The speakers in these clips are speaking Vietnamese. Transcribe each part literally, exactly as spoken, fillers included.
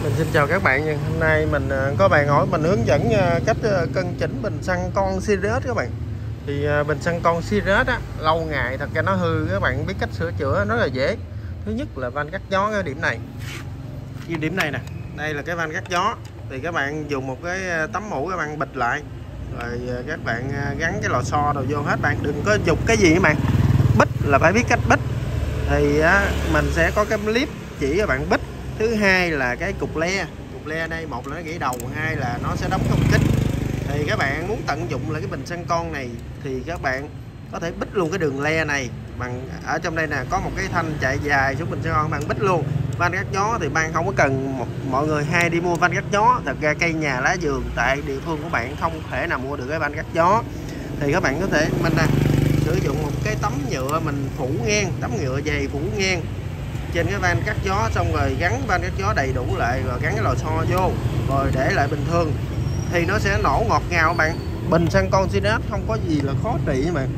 Mình xin chào các bạn nha. Hôm nay mình có bạn hỏi mình hướng dẫn cách cân chỉnh bình xăng con Sirius các bạn. Thì bình xăng con Sirius á, lâu ngày thật ra nó hư, các bạn biết cách sửa chữa rất là dễ. Thứ nhất là van cắt gió cái điểm này. Như điểm này nè, đây là cái van cắt gió. Thì các bạn dùng một cái tấm mũ các bạn bịt lại. Rồi các bạn gắn cái lò xo đồ vô hết, bạn đừng có dùng cái gì các bạn. Bích là phải biết cách bích. Thì á, mình sẽ có cái clip chỉ các bạn bích. Thứ hai là cái cục le, cục le đây, một là nó gãy đầu, hai là nó sẽ đóng không kính. Thì các bạn muốn tận dụng là cái bình xăng con này thì các bạn có thể bích luôn cái đường le này bằng, ở trong đây nè có một cái thanh chạy dài xuống bình xăng con, bạn bích luôn. Van cắt gió thì bạn không có cần một, mọi người hay đi mua van cắt gió, thật ra cây nhà lá vườn tại địa phương của bạn không thể nào mua được cái van cắt gió. Thì các bạn có thể mình nè sử dụng một cái tấm nhựa mình phủ ngang, tấm nhựa dày phủ ngang trên cái van cắt gió, xong rồi gắn van cắt gió đầy đủ lại, rồi gắn cái lò xo vô rồi để lại bình thường thì nó sẽ nổ ngọt ngào các bạn. Bình xăng con Sirius không có gì là khó trị mà,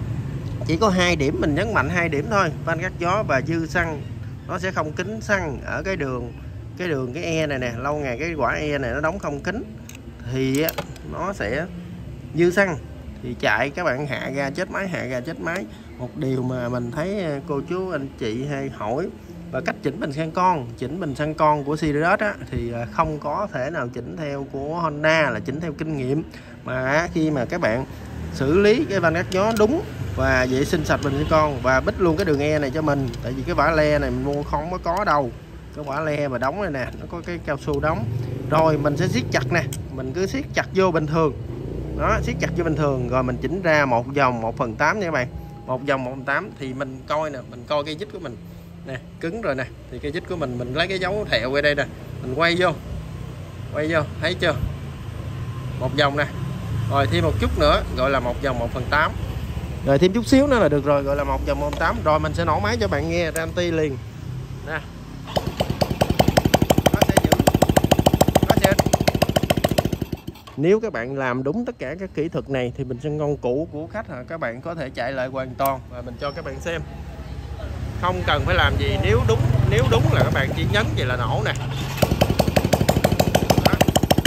chỉ có hai điểm mình nhấn mạnh, hai điểm thôi: van cắt gió và dư xăng. Nó sẽ không kín xăng ở cái đường cái đường cái e này nè, lâu ngày cái quả e này nó đóng không kín thì nó sẽ dư xăng thì chạy, các bạn hạ ga chết máy, hạ ga chết máy. Một điều mà mình thấy cô chú anh chị hay hỏi và cách chỉnh bình xăng con, chỉnh bình xăng con của Sirius á, thì không có thể nào chỉnh theo của Honda là chỉnh theo kinh nghiệm, mà khi mà các bạn xử lý cái van cắt gió đúng và vệ sinh sạch bình xăng con và bích luôn cái đường e này cho mình, tại vì cái vả le này mình mua không có có đâu, cái vả le mà đóng này nè, nó có cái cao su đóng. Rồi mình sẽ siết chặt nè, mình cứ siết chặt vô bình thường đó, siết chặt vô bình thường rồi mình chỉnh ra một vòng một phần tám nha các bạn, một vòng một phần tám. Thì mình coi nè, mình coi cây vít của mình nè cứng rồi nè, thì cây vít của mình mình lấy cái dấu thẹo ở đây nè, mình quay vô quay vô thấy chưa, một vòng nè, rồi thêm một chút nữa gọi là một vòng một phần tám, rồi thêm chút xíu nữa là được rồi, gọi là một vòng một phần tám. Rồi mình sẽ nổ máy cho bạn nghe guarantee liền nè. Nếu các bạn làm đúng tất cả các kỹ thuật này thì bình xăng con cũ của khách các bạn có thể chạy lại hoàn toàn, và mình cho các bạn xem, không cần phải làm gì. Nếu đúng nếu đúng là các bạn chỉ nhấn vậy là nổ nè. Đó.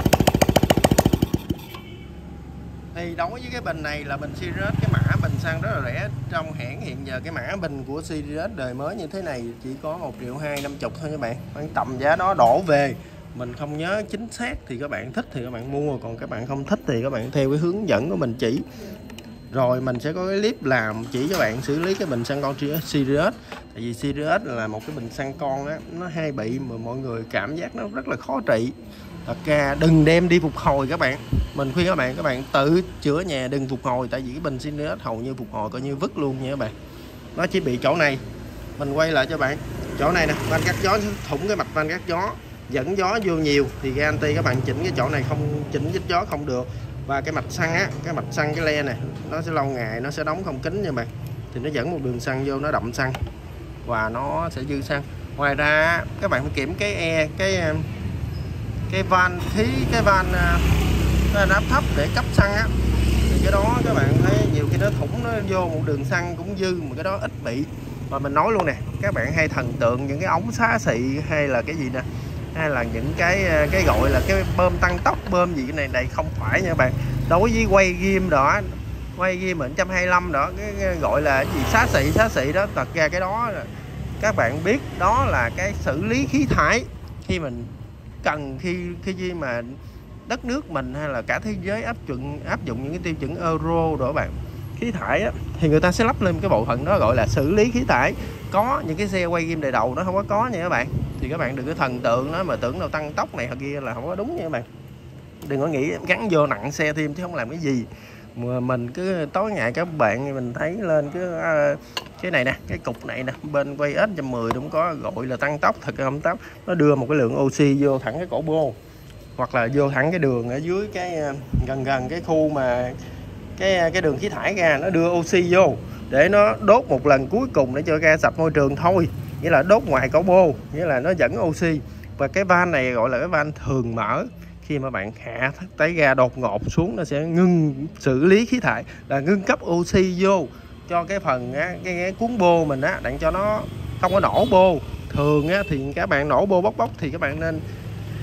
Thì đối với cái bình này là bình Sirius, cái mã bình xăng rất là rẻ trong hãng. Hiện giờ cái mã bình của Sirius đời mới như thế này chỉ có một triệu hai năm chục thôi các bạn, khoảng tầm giá đó đổ về. Mình không nhớ chính xác, thì các bạn thích thì các bạn mua, còn các bạn không thích thì các bạn theo cái hướng dẫn của mình chỉ. Rồi mình sẽ có cái clip làm chỉ cho bạn xử lý cái bình xăng con Sirius. Tại vì Sirius là một cái bình xăng con á, nó hay bị mà mọi người cảm giác nó rất là khó trị. Thật ra đừng đem đi phục hồi các bạn. Mình khuyên các bạn các bạn tự chữa nhà, đừng phục hồi, tại vì cái bình Sirius hầu như phục hồi coi như vứt luôn nha các bạn. Nó chỉ bị chỗ này. Mình quay lại cho bạn. Chỗ này nè, van cắt gió thủng cái mạch van cắt gió, dẫn gió vô nhiều thì guarantee các bạn chỉnh cái chỗ này không, chỉnh vít gió không được. Và cái mạch xăng á, cái mạch xăng cái le này nó sẽ lâu ngày nó sẽ đóng không kín nha bạn, thì nó dẫn một đường xăng vô, nó đậm xăng và nó sẽ dư xăng. Ngoài ra các bạn phải kiểm cái e cái cái van khí, cái van cái áp thấp để cấp xăng á, thì cái đó các bạn thấy nhiều khi nó thủng, nó vô một đường xăng cũng dư, mà cái đó ít bị. Và mình nói luôn nè, các bạn hay thần tượng những cái ống xá xị hay là cái gì nè, hay là những cái cái gọi là cái bơm tăng tốc, bơm gì cái này này không phải nha các bạn. Đối với quay ghim đó, quay ghim một trăm hai mươi lăm đó, cái, cái gọi là cái gì xá xị xá xị đó, thật ra cái đó các bạn biết đó là cái xử lý khí thải. Khi mình cần khi khi mà đất nước mình hay là cả thế giới áp dụng áp dụng những cái tiêu chuẩn Euro đó bạn, khí thải á, thì người ta sẽ lắp lên cái bộ phận đó gọi là xử lý khí thải. Có những cái xe quay ghim đời đầu nó không có có nha các bạn, thì các bạn đừng có thần tượng nó mà tưởng đâu tăng tốc này hoặc kia là không có đúng nha các bạn. Đừng có nghĩ gắn vô nặng xe thêm chứ không làm cái gì. Mà mình cứ tối ngày các bạn mình thấy lên cái cái này nè, cái cục này nè, bên quay ếch một trăm mười cũng có gọi là tăng tốc, thật không tốc. Nó đưa một cái lượng oxy vô thẳng cái cổ bô, hoặc là vô thẳng cái đường ở dưới cái gần gần cái khu mà cái cái đường khí thải ra, nó đưa oxy vô để nó đốt một lần cuối cùng để cho ga sạch môi trường thôi, nghĩa là đốt ngoài cổ bô, nghĩa là nó dẫn oxy. Và cái van này gọi là cái van thường mở, khi mà bạn hạ tay ga đột ngột xuống nó sẽ ngưng xử lý khí thải, là ngưng cấp oxy vô cho cái phần á, cái, cái cuốn bô mình á, đặng cho nó không có nổ bô. Thường á, thì các bạn nổ bô bốc bốc thì các bạn nên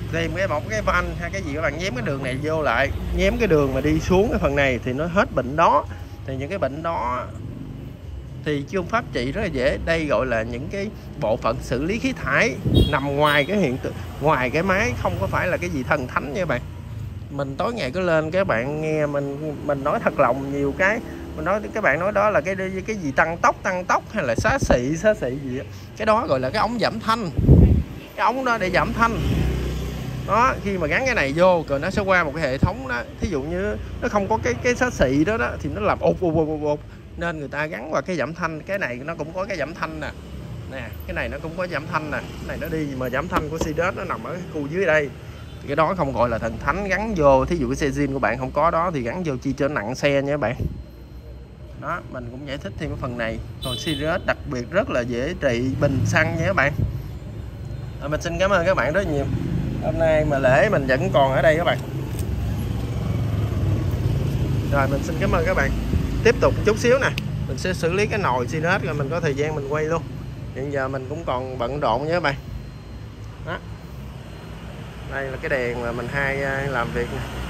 tìm cái một cái van hay cái gì các bạn nhém cái đường này vô lại, nhém cái đường mà đi xuống cái phần này thì nó hết bệnh đó. Thì những cái bệnh đó thì phương pháp trị rất là dễ. Đây gọi là những cái bộ phận xử lý khí thải nằm ngoài cái hiện tượng, ngoài cái máy, không có phải là cái gì thần thánh nha các bạn. Mình tối ngày cứ lên các bạn nghe mình mình nói thật lòng nhiều cái, mình nói các bạn nói đó là cái cái gì tăng tốc tăng tốc hay là xá xị xá xị gì đó. Cái đó gọi là cái ống giảm thanh, cái ống đó để giảm thanh đó. Khi mà gắn cái này vô rồi nó sẽ qua một cái hệ thống đó, thí dụ như nó không có cái cái xá xị đó đó thì nó làm ụt ụt ụt ụt, nên người ta gắn vào cái giảm thanh. Cái này nó cũng có cái giảm thanh nè, nè cái này nó cũng có giảm thanh nè. Cái này nó đi mà giảm thanh của Series nó nằm ở cái khu dưới đây. Cái đó không gọi là thần thánh gắn vô. Thí dụ cái xe zin của bạn không có đó thì gắn vô chi cho nặng xe nha các bạn. Đó, mình cũng giải thích thêm cái phần này. Còn Series đặc biệt rất là dễ trị bình xăng nha các bạn. À, mình xin cảm ơn các bạn rất nhiều. Hôm nay mà lễ mình vẫn còn ở đây các bạn. Rồi mình xin cảm ơn các bạn. Tiếp tục chút xíu nè, mình sẽ xử lý cái nồi Series rồi mình có thời gian mình quay luôn. Hiện giờ mình cũng còn bận rộn nha các bạn. Đó. Đây là cái đèn mà mình hay làm việc nè.